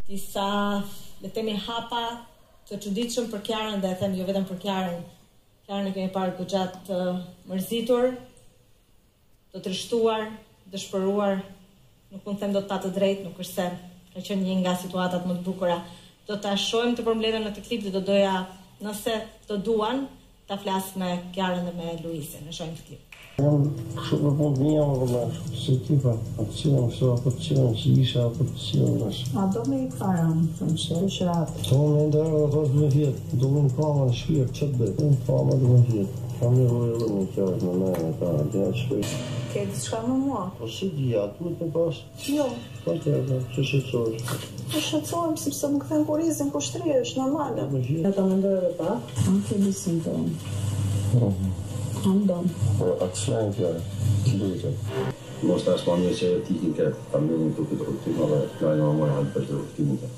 disa, le themi hapa të çuditshëm për Kiarën, dhe e them jo vetëm për Kiarën. Kiarën e kemi parë goxha të mërzitur, të trishtuar, dëshpëruar, nuk mund të them dot të drejtë, nuk është se ka qenë një nga situatat më të bukura. Do ta shohim të përmbledhur në këtë klip dhe do doja, nëse të duan, ta flas me Kiarën dhe me Luisin. Ne shohim këtë klip. Shumë punë të mia, valla, si tipa, atë cilën so, atë cilën që isha, atë cilën dash. A do me I këthaja, thëmë që rishrat. To me ndërë dhe thosht me vjetë, do me në kama në shpirë, qëtë betë, në kama dhe me vjetë. Kam një rojë dhe me kjarët me me, ka dhe shpirë. Ke diçka me mua? Po si dhja, duhet me pas? Jo. Po të edhe, që shqetsohesh? Po shqetsohem, sepse më këthen kurizin, po shtri është normale. Ja ta mendoj edhe pa? Am ke bisin të unë. Am donë. Po, atë shmenë kjarë, të dujtë. Mos ta s'pa mirë që ti ki këtë, ta mirë të këtë rutinë dhe klajnë më mojë halë për të rutinë këtë.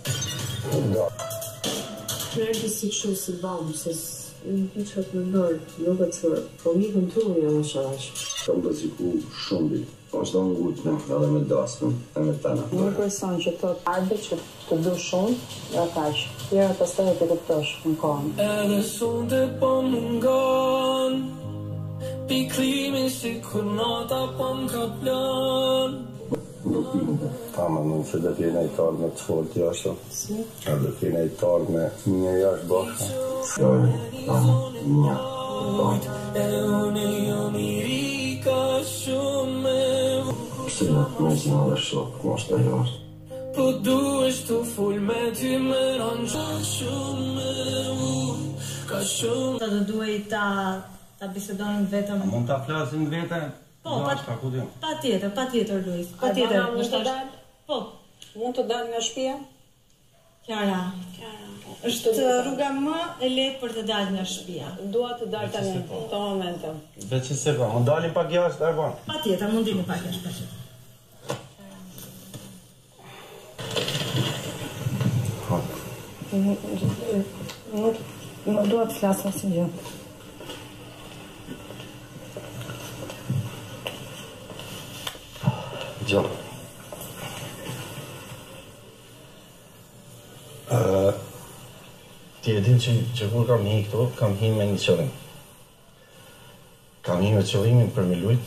Kërë si që si bamë, se në të që të mendoj, jo dhe cërë, po mi kënturu një në sharash. Kam të ziku shumë bitë, po është do në gutme edhe me dasën, e me tana. Një person që të arbe që të du shumë, dhe kaqë. Tjera pas të e të këptosh në kohën. Edhe sonde po mungon, pi klimin si kur nata po m'ka plan. Nuk pinte. Tama, nuk që dhe t'jena I tarë me të fort jashtë. Si? A dhe t'jena I tarë me një jashtë bashkë. Fjallë, tama, një, bajtë. E une jo mirika shumë Këse në të mesin edhe shokë, mos të jashtë. po duesh të full me ty me rëngjë shumë ka shumë. Ta do duhej ta bisedonim vetëm. Mund ta flasim vete? Po, patjetër Luis. Patjetër. Po, Mund të dalë nga shtëpia? Kiara. Është rruga më e lehtë për të dalë nga shtëpia. Dua të dalë tani, këto momente. Veç se po, mund dalim pak jashtë, Ervan. Patjetër, mund dini pak jashtë, patjetër. Nuk dua të flas asnjë gjë. Gjo. Ti e din që kur kam hi këto, kam hi me një qëllim. Kam hi me qëllimin për me lujt,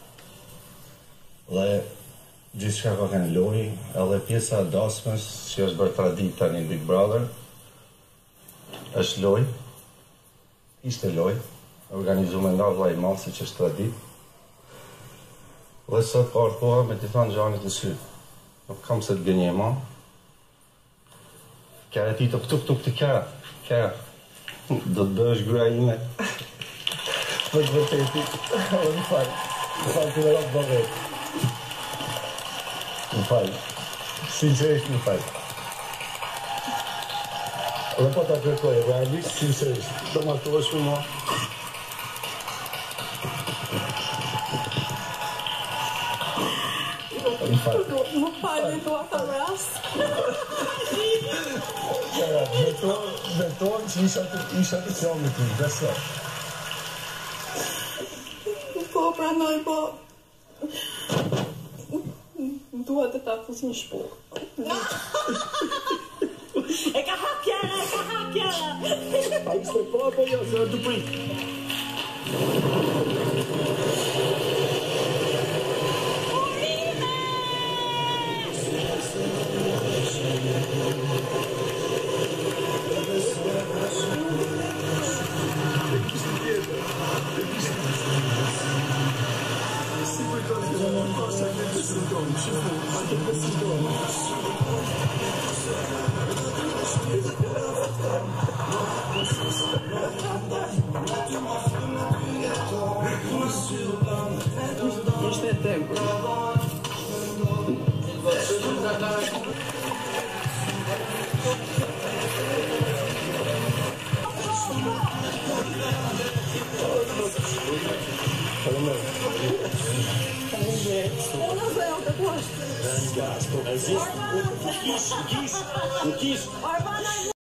dhe gjithçka ka kanë loj, edhe pjesa e dasmës që është bërë tradit tani Big Brother, është loj, ishte loj, organizuar nga vllai I madh siç është tradit. Dhe sot ka ardhur koha me t'i thënë gjanit në sy. Nuk kam se të gënje ma. Kjara ti të këtu të kjara. Do të bësh gruaja ime. Po të vërteti. Më falë. Më falë të vërat bëgët. Më falë. Sincerisht më falë. Dhe po ta kërkoj, realisht, sincerisht. Do martohesh me mua. Më falë, dua ta vras. Beton që isha të qëllë me ty, beso. Po, pranoj, po. Dua të ta fus një shpurë. E ka hap Kiara. A ishte po apo jo, se të prit. Ishte tempo. Não quis.